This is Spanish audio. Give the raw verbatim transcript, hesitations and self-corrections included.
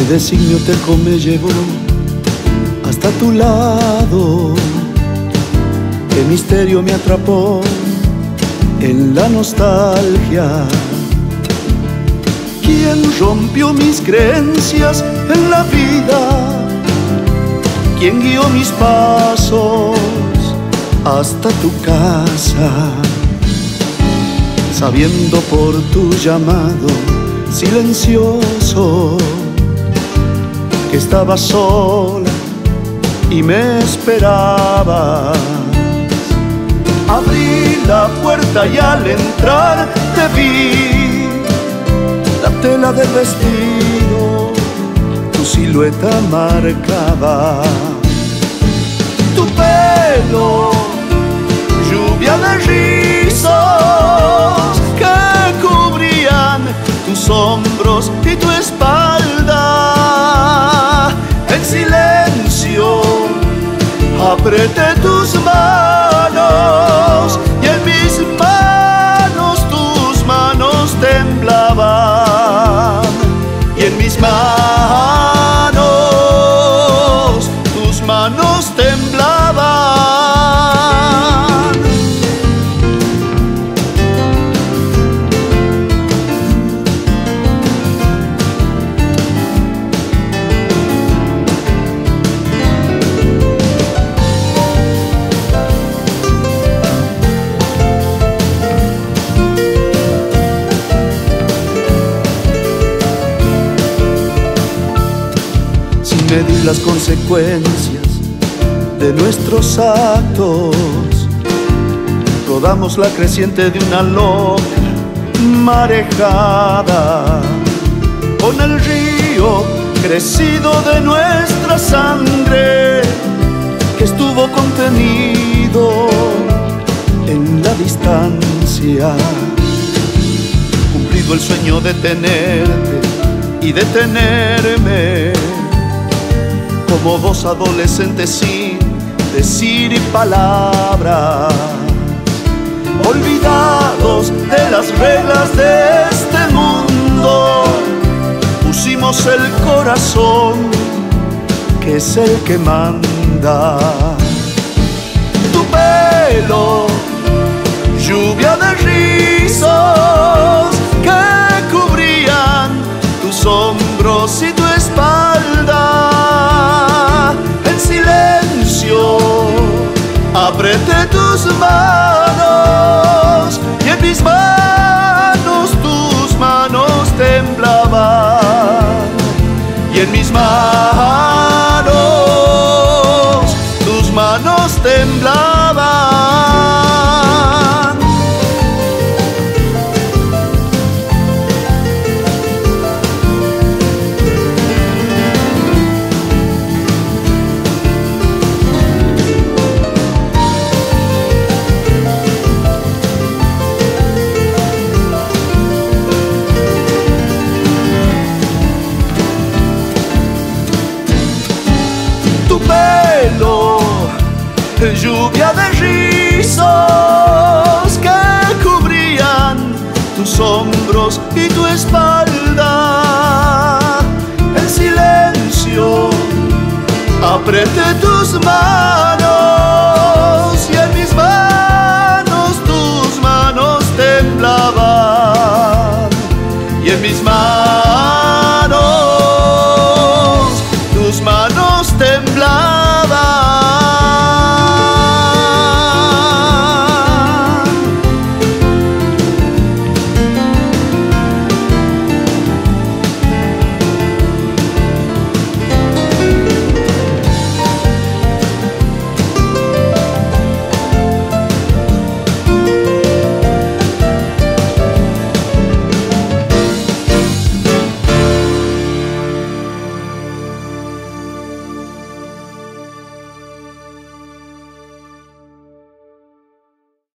designio terco me llevó hasta tu lado. Qué misterio me atrapó en la nostalgia. ¿Quién rompió mis creencias en la vida? ¿Quién guió mis pasos hasta tu casa? Sabiendo por tu llamado silencioso que estabas sola y me esperabas. Abrí la puerta y al entrar te vi, la tela del vestido tu silueta marcaba. Tu pelo, lluvia de rizos que cubrían tus hombros y tu espalda. En silencio apreté tus manos y en mis manos tus manos temblaban. Y en mis manos tus manos temblaban. Medir las consecuencias de nuestros actos, rodamos la creciente de una loca marejada, con el río crecido de nuestra sangre que estuvo contenido en la distancia. Cumplido el sueño de tenerte y de tenerme, como dos adolescentes sin decir palabras, olvidados de las reglas de este mundo, pusimos el corazón, que es el que manda. Tu pelo, lluvia de rizos que cubrían tus hombros y tu espalda. Apreté tus manos y en mis manos tus manos temblaban. Y en mis manos tus manos temblaban. Lluvia de rizos que cubrían tus hombros y tu espalda. En silencio apreté tus manos y en mis manos tus manos temblaban. Y en mis manos